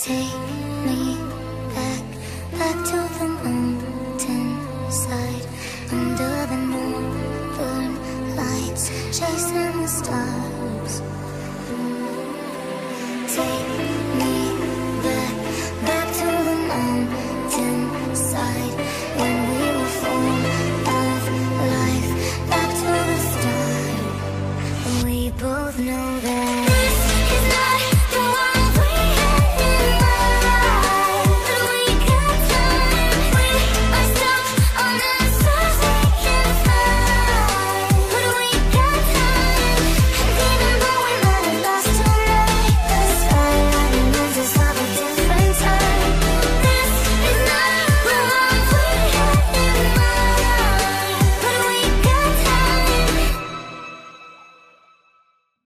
Take me back, back to the mountain side, under the northern lights, chasing the stars. Take me back, back to the mountain side, when we were full of life, back to the start. We both know that